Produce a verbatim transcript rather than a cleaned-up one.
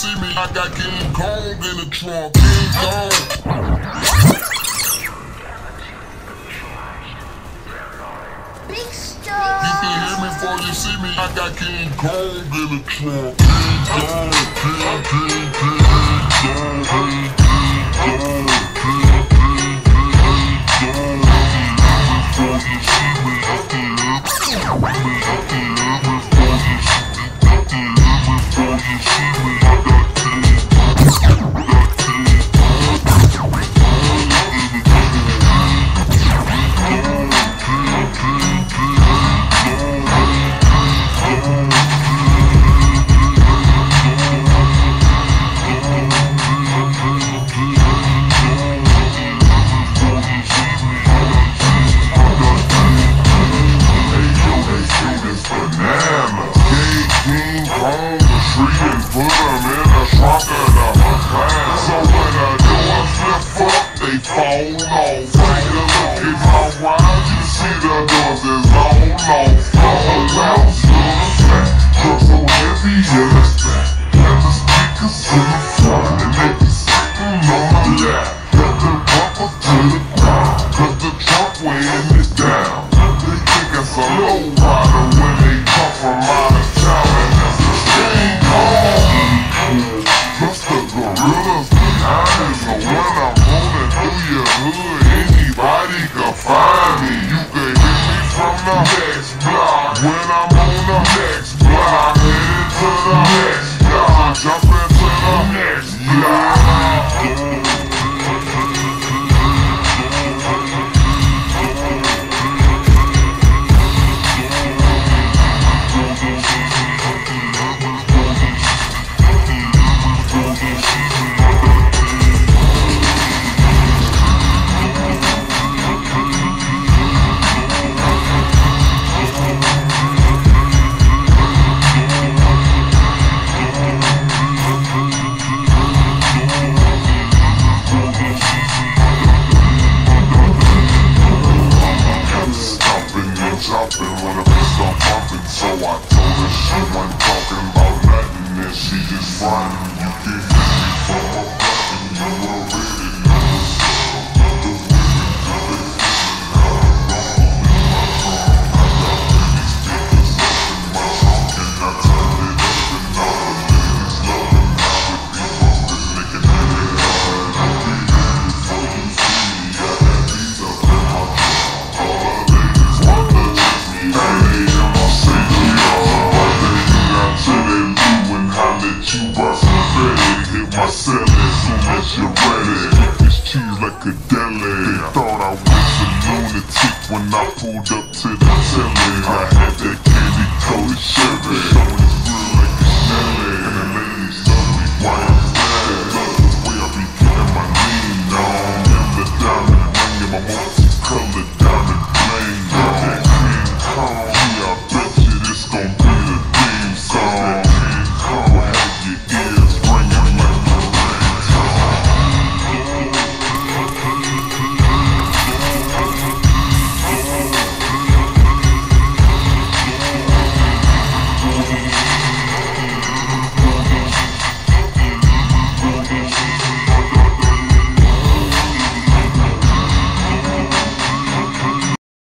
see me, I got King Kong in the trunk. King Kong. Big Star. You can hear me before you see me, I got King Kong in the trunk. King Kong, King, King, King, King, King, King, King, King, King, King, King, before you see me, I can hear me, I can hear me before you see me, I can hear me before you see me, I got King, I got King Kong in the trunk. King, King, King, King. Fall off. Take a look at my ride, you see the doors is all off. All out, flat, truck so heavy, yeah, it's fat. Got the speakers in the front, and they be sitting on my lap. Got the bumper to the ground, cause the truck weighing it down. They think it's a low rider when they come from out of town, and that's a King Kong. Plus the gorillas behind it, so when I'm rolling through your hood, anybody can find me. You can hit me from the next block. When I'm on the next block, I'm headed to the next block. Jump into the next block. Dropping when the bitch start bumping, so I told her she wasn't talking about nothing, and she just frontin'. You can hit me from a button, you already know what's up. The women do they feelin' how I'm rolling in my trunk. I got ladies speakers up in my trunk, and I turned it up, and all the ladies loving how it be bumpin', making it hard. I be here before you see me, I got these up in my trunk. All the ladies want the Hey, I'ma say to y'all, one day you got to that blue and holla at you bust ready. Hit my cell as soon as you're ready. Eat this cheese like a deli. They thought I was a lunatic when I pulled up to the telly. I